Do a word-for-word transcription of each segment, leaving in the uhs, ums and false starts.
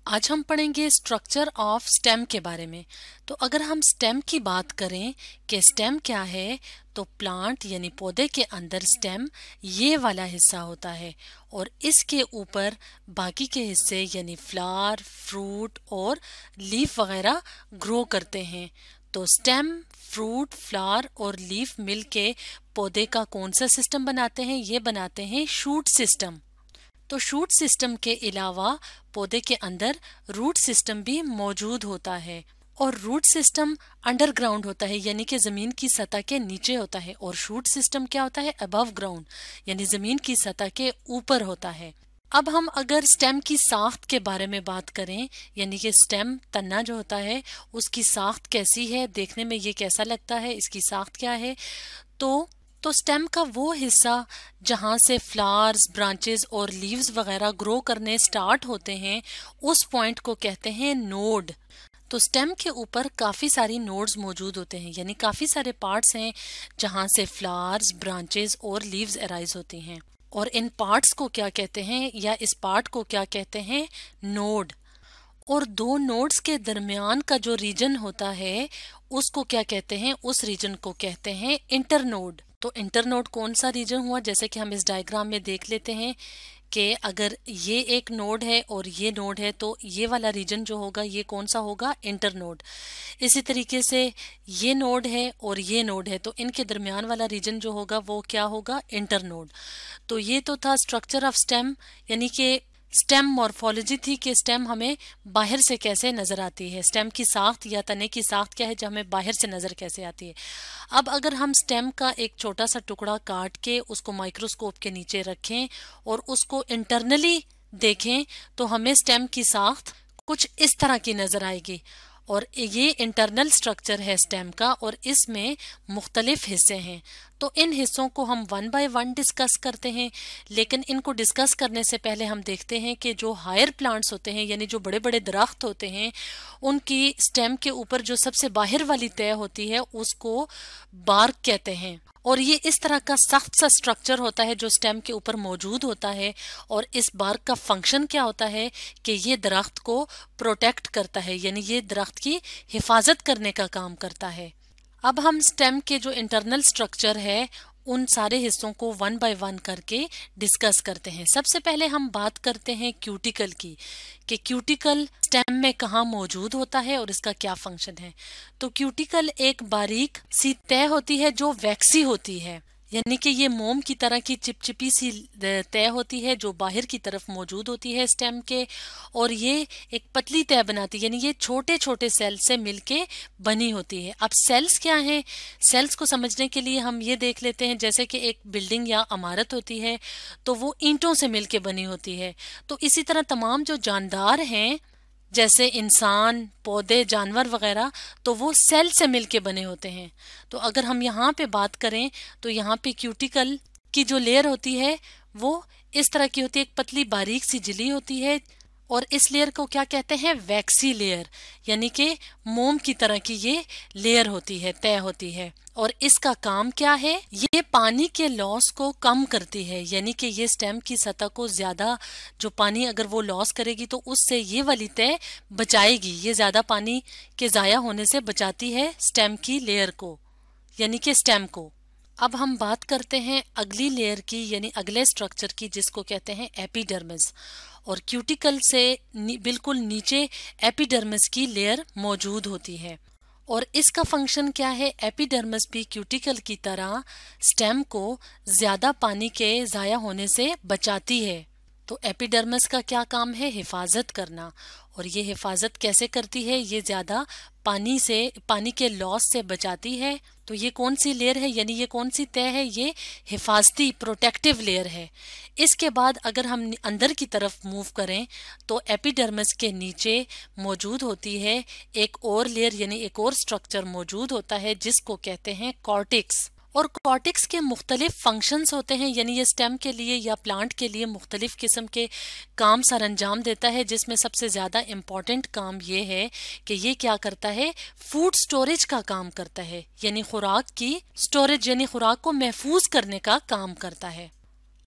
आज हम पढ़ेंगे स्ट्रक्चर ऑफ स्टेम के बारे में। तो अगर हम स्टेम की बात करें कि स्टेम क्या है, तो प्लांट यानी पौधे के अंदर स्टेम ये वाला हिस्सा होता है और इसके ऊपर बाकी के हिस्से यानी फ्लावर, फ्रूट और लीफ वगैरह ग्रो करते हैं। तो स्टेम, फ्रूट, फ्लावर और लीफ मिलके पौधे का कौन सा सिस्टम बनाते हैं? ये बनाते हैं शूट सिस्टम। तो शूट सिस्टम के अलावा पौधे के अंदर रूट सिस्टम भी मौजूद होता है और रूट सिस्टम अंडरग्राउंड होता है यानी कि जमीन की सतह के नीचे होता है और शूट सिस्टम क्या होता है? अबव ग्राउंड यानी जमीन की सतह के ऊपर होता है। अब हम अगर स्टेम की साख्त के बारे में बात करें, यानी कि स्टेम तना जो होता है उसकी साख्त कैसी है, देखने में ये कैसा लगता है, इसकी साख्त क्या है, तो तो स्टेम का वो हिस्सा जहाँ से फ्लावर्स, ब्रांचेस और लीव्स वगैरह ग्रो करने स्टार्ट होते हैं, उस पॉइंट को कहते हैं नोड। तो स्टेम के ऊपर काफ़ी सारी नोड्स मौजूद होते हैं यानी काफ़ी सारे पार्ट्स हैं जहाँ से फ्लावर्स, ब्रांचेस और लीव्स अराइज होती हैं। और इन पार्ट्स को क्या कहते हैं या इस पार्ट को क्या कहते हैं? नोड। और दो नोड्स के दरमियान का जो रीजन होता है उसको क्या कहते हैं? उस रीजन को कहते हैं इंटरनोड। तो इंटरनोड कौन सा रीजन हुआ? जैसे कि हम इस डायग्राम में देख लेते हैं कि अगर ये एक नोड है और ये नोड है तो ये वाला रीजन जो होगा ये कौन सा होगा? इंटरनोड। इसी तरीके से ये नोड है और ये नोड है तो इनके दरमियान वाला रीजन जो होगा वो क्या होगा? इंटरनोड। तो ये तो था स्ट्रक्चर ऑफ स्टेम, यानी कि स्टेम मॉर्फोलॉजी थी कि स्टेम हमें बाहर से कैसे नजर आती है, स्टेम की साख्त या तने की साख्त क्या है जो हमें बाहर से नजर कैसे आती है। अब अगर हम स्टेम का एक छोटा सा टुकड़ा काट के उसको माइक्रोस्कोप के नीचे रखें और उसको इंटरनली देखें तो हमें स्टेम की साख्त कुछ इस तरह की नजर आएगी। और ये इंटरनल स्ट्रक्चर है स्टेम का और इसमें मुख्तलिफ हिस्से हैं। तो इन हिस्सों को हम वन बाय वन डिस्कस करते हैं, लेकिन इनको डिस्कस करने से पहले हम देखते हैं कि जो हायर प्लांट्स होते हैं यानी जो बड़े बड़े दरख्त होते हैं उनकी स्टेम के ऊपर जो सबसे बाहर वाली तय होती है उसको बार्क कहते हैं। और ये इस तरह का सख्त सा स्ट्रक्चर होता है जो स्टेम के ऊपर मौजूद होता है और इस बार्क का फंक्शन क्या होता है कि ये दरख्त को प्रोटेक्ट करता है यानी ये दरख्त की हिफाजत करने का काम करता है। अब हम स्टेम के जो इंटरनल स्ट्रक्चर है उन सारे हिस्सों को वन बाय वन करके डिस्कस करते हैं। सबसे पहले हम बात करते हैं क्यूटिकल की कि क्यूटिकल स्टेम में कहाँ मौजूद होता है और इसका क्या फंक्शन है। तो क्यूटिकल एक बारीक सी तय होती है जो वैक्सी होती है यानी कि ये मोम की तरह की चिपचिपी सी तय होती है जो बाहर की तरफ मौजूद होती है स्टेम के, और ये एक पतली तय बनाती है यानी ये छोटे छोटे सेल से मिलके बनी होती है। अब सेल्स क्या हैं? सेल्स को समझने के लिए हम ये देख लेते हैं जैसे कि एक बिल्डिंग या इमारत होती है तो वो ईंटों से मिलके बनी होती है। तो इसी तरह तमाम जो जानदार हैं जैसे इंसान, पौधे, जानवर वगैरह, तो वो सेल से मिलके बने होते हैं। तो अगर हम यहाँ पे बात करें तो यहाँ पे क्यूटिकल की जो लेयर होती है वो इस तरह की होती है, एक पतली बारीक सी झिल्ली होती है और इस लेयर को क्या कहते हैं? वैक्सी लेयर, यानी कि मोम की तरह की ये लेयर होती है, तय होती है। और इसका काम क्या है? ये पानी के लॉस को कम करती है यानी कि ये स्टेम की सतह को ज्यादा, जो पानी अगर वो लॉस करेगी तो उससे ये वाली तय बचाएगी, ये ज्यादा पानी के जाया होने से बचाती है स्टेम की लेयर को यानी कि स्टेम को। अब हम बात करते हैं अगली लेयर की यानी अगले स्ट्रक्चर की जिसको कहते हैं एपिडर्मिस। और क्यूटिकल से नी, बिल्कुल नीचे एपिडर्मिस की लेयर मौजूद होती है और इसका फंक्शन क्या है? एपिडर्मिस भी क्यूटिकल की तरह स्टेम को ज्यादा पानी के जाया होने से बचाती है। तो एपिडर्मिस का क्या काम है? हिफाजत करना। और ये हिफाजत कैसे करती है? ये ज्यादा पानी से, पानी के लॉस से बचाती है। तो ये कौन सी लेयर है यानी ये कौन सी तय है? ये हिफाजती प्रोटेक्टिव लेयर है। इसके बाद अगर हम अंदर की तरफ मूव करें तो एपिडर्मिस के नीचे मौजूद होती है एक और लेयर यानी एक और स्ट्रक्चर मौजूद होता है जिसको कहते हैं कॉर्टेक्स। और कॉर्टेक्स के मुख्तलिफ फंक्शंस होते हैं यानी ये स्टेम के लिए या प्लांट के लिए मुख्तलिफ किस्म के काम सर अंजाम देता है, जिसमें सबसे ज़्यादा इम्पॉर्टेंट काम ये है कि ये क्या करता है? फूड स्टोरेज का काम करता है यानी खुराक की स्टोरेज यानी खुराक को महफूज करने का काम करता है।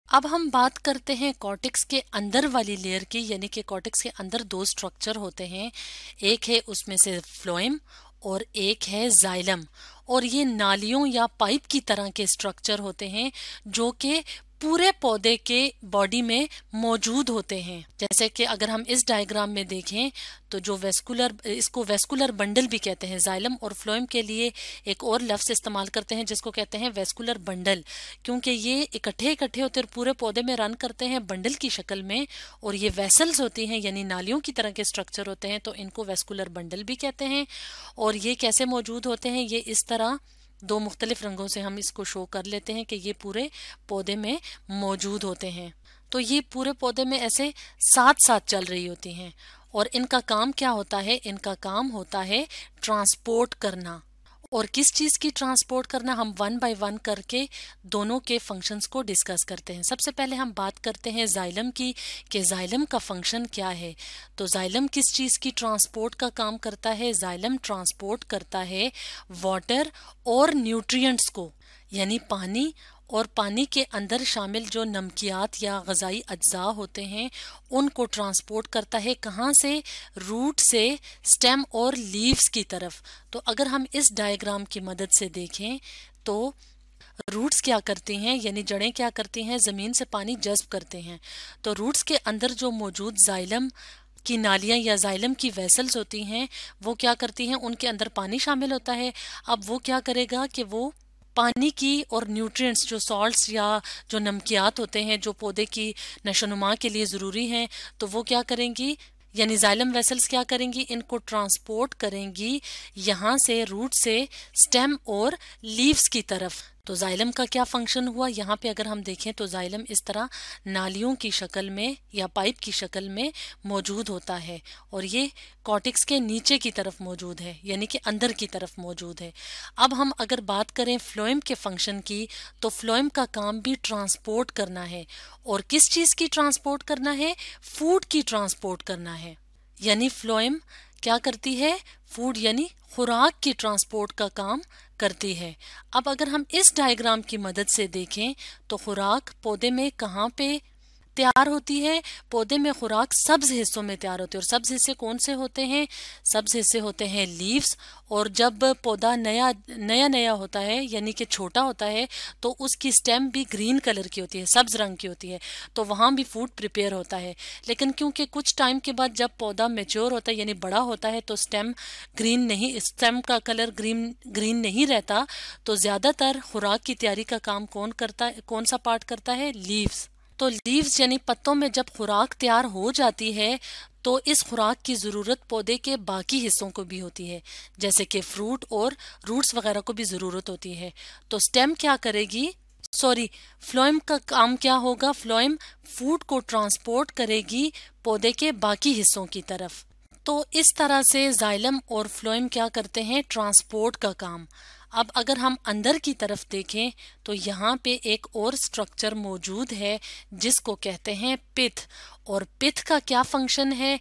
अब हम बात करते हैं कॉर्टेक्स के अंदर वाली लेयर की, यानी कि कॉर्टेक्स के अंदर दो स्ट्रक्चर होते हैं, एक है उसमें से फ्लोएम और एक है जाइलम। और ये नालियों या पाइप की तरह के स्ट्रक्चर होते हैं जो कि पूरे पौधे के बॉडी में मौजूद होते हैं। जैसे कि अगर हम इस डायग्राम में देखें तो जो वेस्कुलर, इसको वेस्कुलर बंडल भी कहते हैं। जाइलम और फ्लोएम के लिए एक और लफ्ज इस्तेमाल करते हैं जिसको कहते हैं वेस्कुलर बंडल, क्योंकि ये इकट्ठे इकट्ठे होते हैं, पूरे पौधे में रन करते हैं बंडल की शक्ल में। और ये वेसल्स होती हैं यानी नालियों की तरह के स्ट्रक्चर होते हैं, तो इनको वेस्कुलर बंडल भी कहते हैं। और ये कैसे मौजूद होते हैं, ये इस तरह दो मुख्तलिफ रंगों से हम इसको शो कर लेते हैं कि ये पूरे पौधे में मौजूद होते हैं। तो ये पूरे पौधे में ऐसे साथ साथ चल रही होती हैं। और इनका काम क्या होता है, इनका काम होता है ट्रांसपोर्ट करना। और किस चीज़ की ट्रांसपोर्ट करना, हम वन बाय वन करके दोनों के फंक्शंस को डिस्कस करते हैं। सबसे पहले हम बात करते हैं जाइलम की कि जाइलम का फंक्शन क्या है। तो जाइलम किस चीज़ की ट्रांसपोर्ट का काम करता है, जाइलम ट्रांसपोर्ट करता है वाटर और न्यूट्रिएंट्स को, यानी पानी और पानी के अंदर शामिल जो नमकियात या ग़ज़ाई अज्जा होते हैं उनको ट्रांसपोर्ट करता है। कहाँ से, रूट से स्टेम और लीव्स की तरफ। तो अगर हम इस डायग्राम की मदद से देखें तो रूट्स क्या करती हैं, यानी जड़ें क्या करती हैं, ज़मीन से पानी जज़्ब करते हैं। तो रूट्स के अंदर जो मौजूद जाइलम की नालियाँ या जाइलम की वेसल्स होती हैं वो क्या करती हैं, उनके अंदर पानी शामिल होता है। अब वो क्या करेगा कि वो पानी की और न्यूट्रिएंट्स जो सॉल्ट्स या जो नमकियात होते हैं जो पौधे की नशोनुमा के लिए ज़रूरी हैं, तो वो क्या करेंगी, यानी जाइलम वेसल्स क्या करेंगी, इनको ट्रांसपोर्ट करेंगी यहाँ से रूट से स्टेम और लीव्स की तरफ। तो जाइलम का क्या फंक्शन हुआ, यहाँ पे अगर हम देखें तो जाइलम इस तरह नालियों की शक्ल में या पाइप की शक्ल में मौजूद होता है और ये कॉर्टेक्स के नीचे की तरफ मौजूद है, यानी कि अंदर की तरफ मौजूद है। अब हम अगर बात करें फ्लोएम के फंक्शन की, तो फ्लोएम का काम भी ट्रांसपोर्ट करना है। और किस चीज़ की ट्रांसपोर्ट करना है, फूड की ट्रांसपोर्ट करना है। यानी फ्लोएम क्या करती है, फूड यानी खुराक की ट्रांसपोर्ट का काम करती है। अब अगर हम इस डायग्राम की मदद से देखें तो खुराक पौधे में कहाँ पे तैयार होती है, पौधे में खुराक सब्ज हिस्सों में तैयार होती है। और सब्ज हिस्से कौन से होते हैं, सब्ज हिस्से होते हैं लीव्स। और जब पौधा नया नया नया होता है यानी कि छोटा होता है तो उसकी स्टेम भी ग्रीन कलर की होती है, सब्ज रंग की होती है, तो वहाँ भी फूड प्रिपेयर होता है। लेकिन क्योंकि कुछ टाइम के बाद जब पौधा मैच्योर होता है यानी बड़ा होता है तो स्टेम ग्रीन नहीं, स्टेम का कलर ग्रीन ग्रीन नहीं रहता। तो ज़्यादातर खुराक की तैयारी का काम कौन करता है, कौन सा पार्ट करता है, लीव्स। तो लीव्स यानी पत्तों में जब खुराक तैयार हो जाती है तो इस खुराक की ज़रूरत पौधे के बाकी हिस्सों को भी होती है, जैसे कि फ्रूट और रूट्स वगैरह को भी ज़रूरत होती है। तो स्टेम क्या करेगी, सॉरी फ्लोएम का काम क्या होगा, फ्लोएम फूड को ट्रांसपोर्ट करेगी पौधे के बाकी हिस्सों की तरफ। तो इस तरह से जाइलम और फ्लोएम क्या करते हैं, ट्रांसपोर्ट का काम। अब अगर हम अंदर की तरफ देखें तो यहाँ पे एक और स्ट्रक्चर मौजूद है जिसको कहते हैं पिथ। और पिथ का क्या फंक्शन है,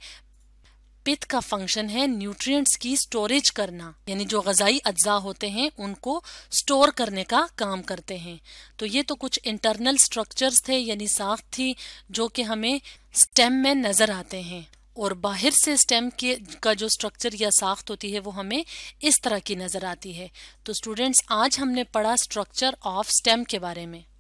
पिथ का फंक्शन है न्यूट्रिएंट्स की स्टोरेज करना, यानी जो ग़ज़ाई अज्जा होते हैं उनको स्टोर करने का काम करते हैं। तो ये तो कुछ इंटरनल स्ट्रक्चर्स थे यानी साख्त थी जो कि हमें स्टेम में नज़र आते हैं। और बाहर से स्टेम के का जो स्ट्रक्चर या साख्त होती है वो हमें इस तरह की नज़र आती है। तो स्टूडेंट्स आज हमने पढ़ा स्ट्रक्चर ऑफ स्टेम के बारे में।